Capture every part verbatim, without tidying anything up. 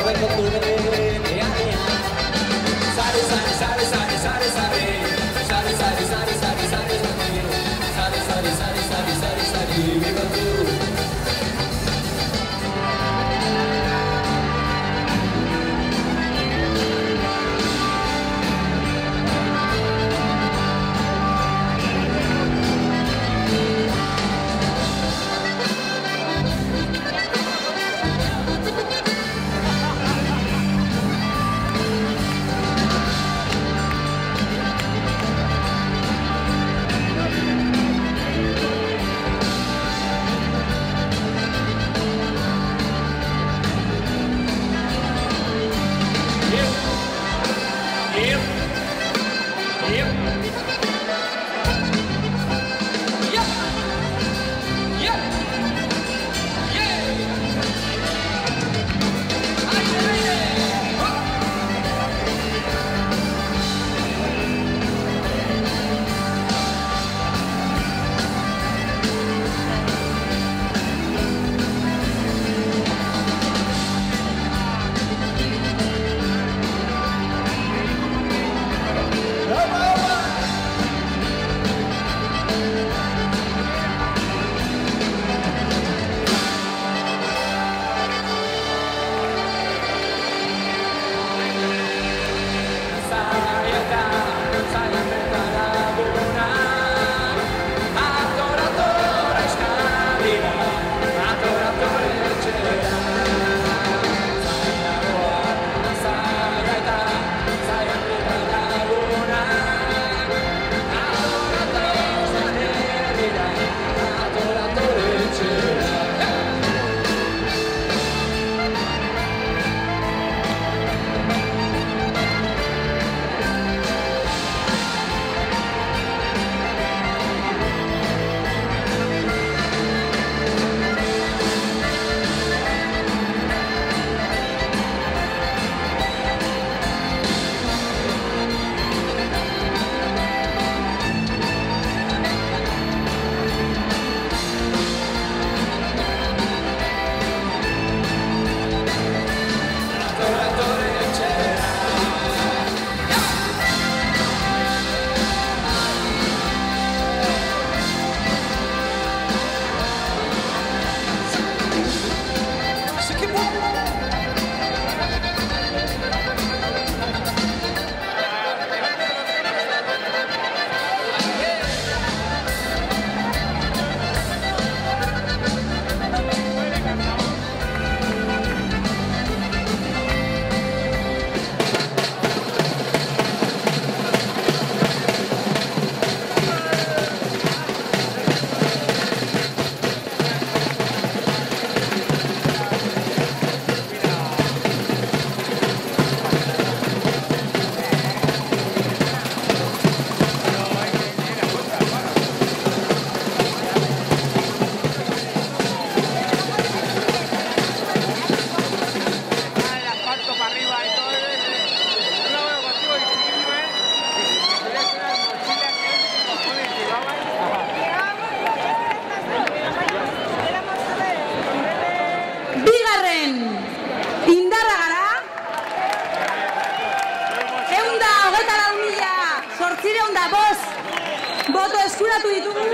boto eskuratu ditugu,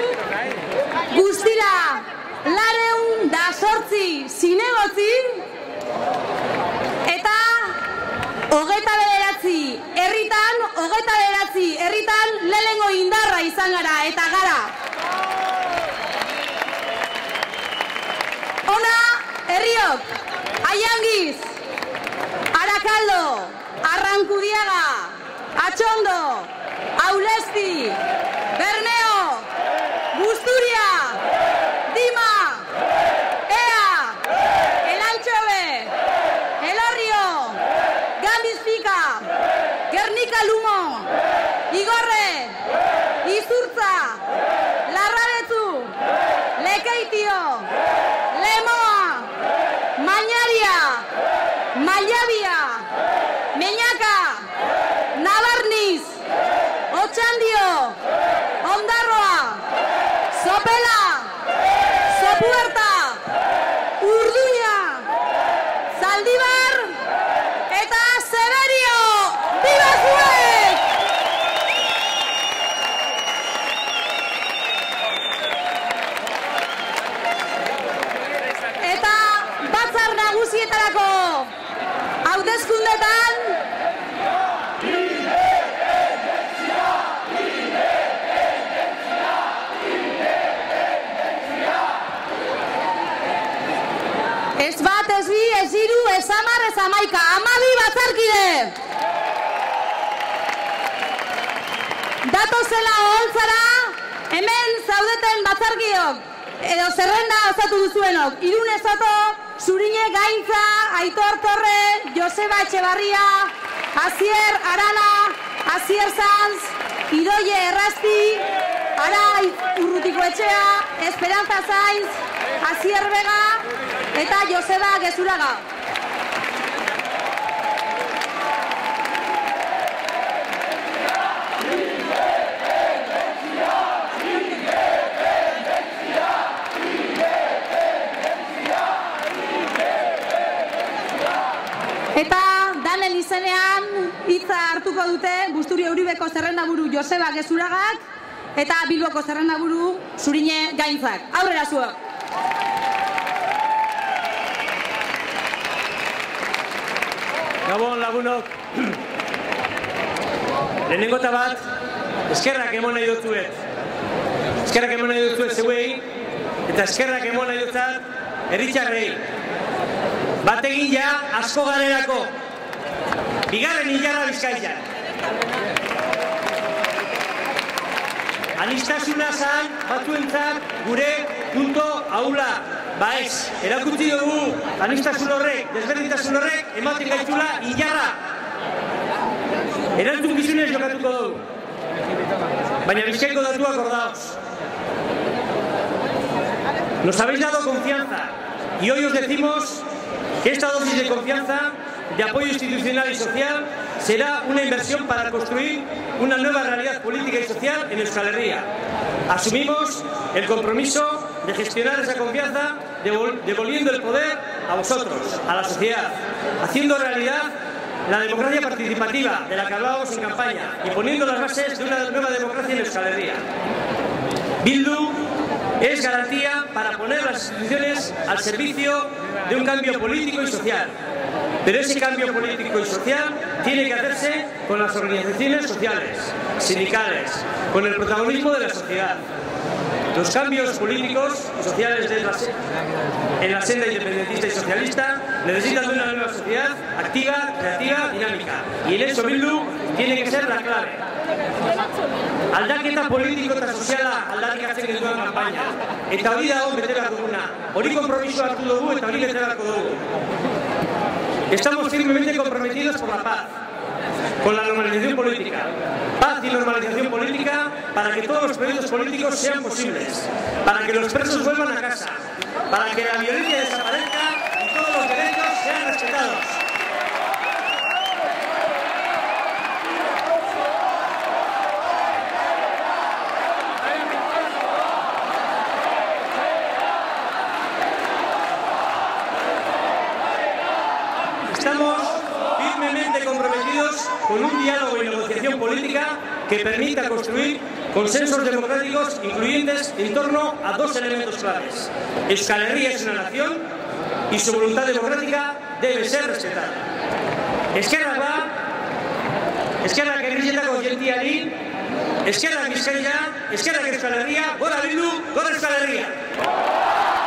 guztira lareun da sortzi zinegotzi, eta hogeita bederatzi herritan, hogeita bederatzi herritan lehenengo indarra izan gara, eta gara. Ona, herriok, Aiangiz, Arakaldo, Arrankudiaga, Atxondo, Aulesti, Berneo, Busturia, Dima, Ea, Elantxobe, Elorrio, Gambizpika, Gernika Lumo, Igorre, Izurtza, Larrabetu, Lekeitio, Lemoa, Mañaria, Maiabia, Meñaka, Nabarniz, Otxandio, Ondarroa, Sopela, Sopuerta, Urduña, Zaldibar, hamaika, hamabi batzarkide! Datozela oholtzara, hemen zaudeten batzarkideok, edo zerrenda osatu duzuenok, Irune Soto, Zurine Gaintza, Aitor Torre, Joseba Etxebarria, Asier Arana, Asier Sanz, Idoie Errasti, Arai Urrutiko Etxea, Esperanza Sainz, Asier Vega eta Joseba Gezuraga. Eta danen izenean hitza hartuko dute Busturi Euribeko zerrendaburu Joseba Gezuragak eta Bilboko zerrendaburu Zurine Gaintzak. Aurrera zuok! Gabon lagunok, lehenengo eta bat, eskerrak emon nahi dutzuet. Eskerrak emon nahi dutzuet zeuei, eta eskerrak emon nahi dutzat herritxarrei. Bategin ja asko garerako, bigarren hilarra Bizkaian. Anistasuna zan batzuentzat gure punto ahula. Ba ez, erakutsi dugu anistasun horrek, desberdintasun horrek, ematen gaitzula hilarra. Erantzun gizunez jokatuko dugu. Baina Bizkaiko datuak ordaoz. Nos habéis dado confianza y hoy os decimos que esta dosis de confianza, de apoyo institucional y social, será una inversión para construir una nueva realidad política y social en Euskal Herria. Asumimos el compromiso de gestionar esa confianza, devol- devolviendo el poder a vosotros, a la sociedad, haciendo realidad la democracia participativa de la que hablábamos en campaña y poniendo las bases de una nueva democracia en Euskal Herria. Bildu es garantía para poner las instituciones al servicio de un cambio político y social. Pero ese cambio político y social tiene que hacerse con las organizaciones sociales, sindicales, con el protagonismo de la sociedad. Los cambios políticos y sociales de la, en la senda independentista y socialista necesitan de una nueva sociedad activa, creativa, dinámica. Y en eso Bildu tiene que ser la clave. Aldaketa politiko eta soziala aldarrikatzen genuen kanpaina. Eta hori dago beterako duguna. Hori konpromiso hartu dugu eta hori beterako dugu. Estamos firmemente comprometidos por la paz, con la normalización política. Paz y normalización política para que todos los proyectos políticos sean posibles, para que los presos vuelvan a casa, para que la violencia desaparezca y todos los derechos sean respetados. Estamos firmemente comprometidos con un diálogo y negociación política que permita construir consensos democráticos incluyentes en torno a dos elementos claves. Euskal Herria es una nación y su voluntad democrática debe ser respetada. Eskerrak ba, eskerrak herrietako jentiari, eskerrak Bizkaia, eskerrak Euskal Herria, gora Bildu, gora Euskal Herria!